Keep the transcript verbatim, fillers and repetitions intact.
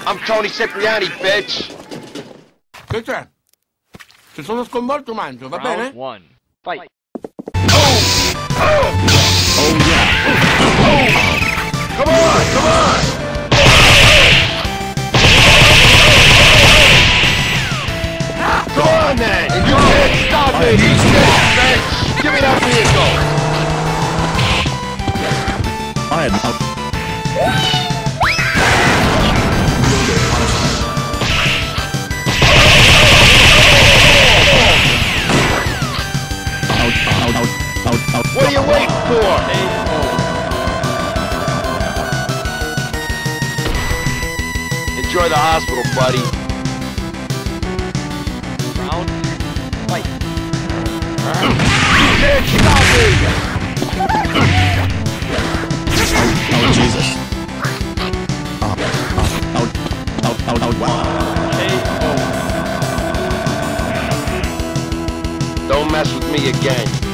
I'm Toni Cipriani, bitch! Che c'è? Se sono sconvolto mangio, va bene? Round one. Fight. Oh! Oh! Oh yeah! Oh! Come on! Come on! Come on then! You can't stop me! These days, bitch! Give me that vehicle! I am out. What are you waiting for? Enjoy the hospital, buddy. Round. Fight. You can't stop me! Oh, Jesus. Out, out, out, out, out, wow. Don't mess with me again.